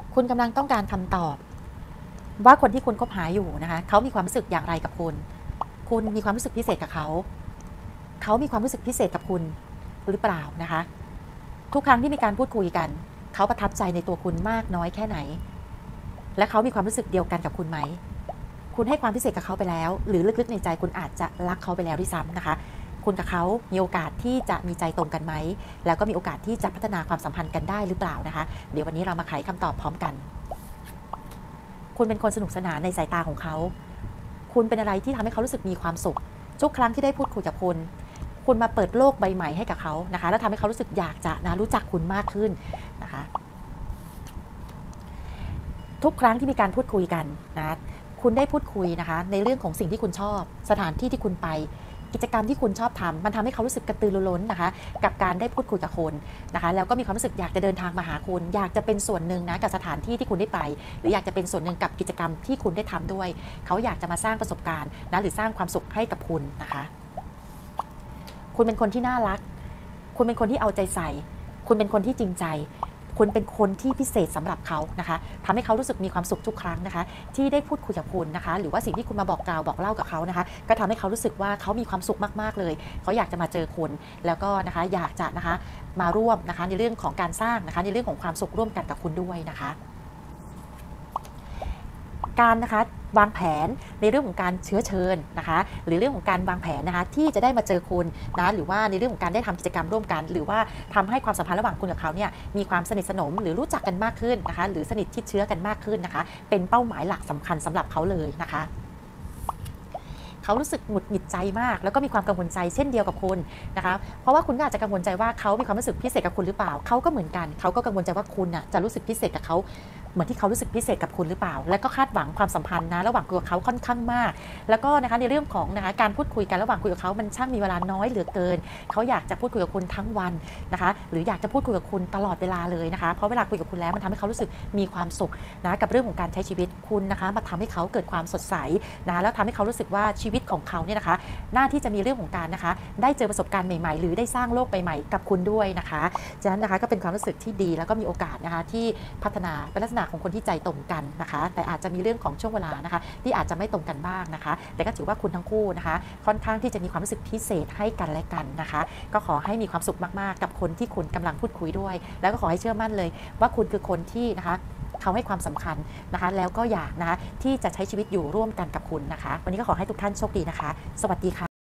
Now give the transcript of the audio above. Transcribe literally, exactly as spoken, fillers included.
คุณกำลังต้องการคำตอบว่าคนที่คุณคบหาอยู่นะคะเขามีความรู้สึกอย่างไรกับคุณคุณมีความรู้สึกพิเศษกับเขาเขามีความรู้สึกพิเศษกับคุณหรือเปล่านะคะทุกครั้งที่มีการพูดคุยกันเขาประทับใจในตัวคุณมากน้อยแค่ไหนและเขามีความรู้สึกเดียวกันกับคุณไหมคุณให้ความพิเศษกับเขาไปแล้วหรือลึกๆในใจคุณอาจจะรักเขาไปแล้วด้วยซ้ำนะคะคุณกับเขามีโอกาสที่จะมีใจตรงกันไหมแล้วก็มีโอกาสที่จะพัฒนาความสัมพันธ์กันได้หรือเปล่านะคะเดี๋ยววันนี้เรามาไขคำตอบพร้อมกันคุณเป็นคนสนุกสนานในสายตาของเขาคุณเป็นอะไรที่ทำให้เขารู้สึกมีความสุขทุกครั้งที่ได้พูดคุยกับคุณคุณมาเปิดโลกใบใหม่ให้กับเขานะคะแล้วทำให้เขารู้สึกอยากจะนะรู้จักคุณมากขึ้นนะคะทุกครั้งที่มีการพูดคุยกันนะคุณได้พูดคุยนะคะในเรื่องของสิ่งที่คุณชอบสถานที่ที่คุณไปกิจกรรมที่คุณชอบทำมันทำให้เขารู้สึกกระตือรือร้นนะคะกับการได้พูดคุยกับคนนะคะแล้วก็มีความรู้สึกอยากจะเดินทางมาหาคุณอยากจะเป็นส่วนหนึ่งนะกับสถานที่ที่คุณได้ไปหรืออยากจะเป็นส่วนหนึ่งกับกิจกรรมที่คุณได้ทำด้วยเขาอยากจะมาสร้างประสบการณ์นะหรือสร้างความสุขให้กับคุณนะคะคุณเป็นคนที่น่ารักคุณเป็นคนที่เอาใจใส่คุณเป็นคนที่จริงใจคุณเป็นคนที่พิเศษสำหรับเขานะคะทำให้เขารู้สึกมีความสุขทุกครั้งนะคะที่ได้พูดคุยกับคุณนะคะหรือว่าสิ่งที่คุณมาบอกกล่าวบอกเล่ากับเขานะคะก็ทำให้เขารู้สึกว่าเขามีความสุขมากๆเลยเขาอยากจะมาเจอคุณแล้วก็นะคะอยากจะนะคะมาร่วมนะคะในเรื่องของการสร้างนะคะในเรื่องของความสุขร่วมกันกับคุณด้วยนะคะการนะคะวางแผนในเรื่องของการเชื้อเชิญนะคะหรือเรื่องของการวางแผนนะคะที่จะได้มาเจอคุณนะหรือว่าในเรื่องของการได้ทำกิจกรรมร่วมกันหรือว่าทำให้ความสัมพันธ์ระหว่างคุณกับเขาเนี่ยมีความสนิทสนมหรือรู้จักกันมากขึ้นนะคะหรือสนิทชิดเชื้อกันมากขึ้นนะคะเป็นเป้าหมายหลักสำคัญสำหรับเขาเลยนะคะเขารู้สึกหงุดหงิดใจมากแล้วก็มีความกังวลใจเช่นเดียวกับคุณนะคะเพราะว่าคุณก็อาจจะกังวลใจว่าเขามีความรู้สึกพิเศษกับคุณหรือเปล่าเขาก็เหมือนกันเขาก็กังวลใจว่าคุณน่ะจะรู้สึกพิเศษกับเขาเหมือนที่เขารู้สึกพิเศษกับคุณหรือเปล่าและก็คาดหวังความสัมพันธ์นะระหว่างคุณกับเขาค่อนข้างมากแล้วก็นะคะในเรื่องของนะคะการพูดคุยกันระหว่างคุยกับเขามันช่างมีเวลาน้อยเหลือเกินเขาอยากจะพูดคุยกับคุณทั้งวันนะคะหรืออยากจะพูดคุยกับคุณตลอดเวลาเลยนะคะเพราะเวลาคุยกับคุณแล้วมันทำให้เขารู้สึกมีความสุขนะกับเรื่องของการใช้ชีวิตคุณนะคะมาทำให้เขาเกิดความสดใสนะแล้วทำให้เขารู้สึกว่าชีวิตของเขาเนี่ยนะคะหน้าที่จะมีเรื่องของการนะคะได้เจอประสบการณ์ใหม่ๆหรือได้สร้างโลกใหม่ๆกับคุณด้วยนะคะฉะนั้นนะคะก็เป็นความรู้สึกที่ดีแล้วก็มีโอกาสนะคะที่พัฒนาเป็นลักษณะของคนที่ใจตรงกันนะคะแต่อาจจะมีเรื่องของช่วงเวลานะคะที่อาจจะไม่ตรงกันบ้างนะคะแต่ก็ถือว่าคุณทั้งคู่นะคะค่อนข้างที่จะมีความรู้สึกพิเศษให้กันและกันนะคะก็ขอให้มีความสุขมากๆกับคนที่คุณกำลังพูดคุยด้วยแล้วก็ขอให้เชื่อมั่นเลยว่าคุณคือคนที่นะคะเขาให้ความสำคัญนะคะแล้วก็อยากนะคะที่จะใช้ชีวิตอยู่ร่วมกันกับคุณนะคะวันนี้ก็ขอให้ทุกท่านโชคดีนะคะสวัสดีค่ะ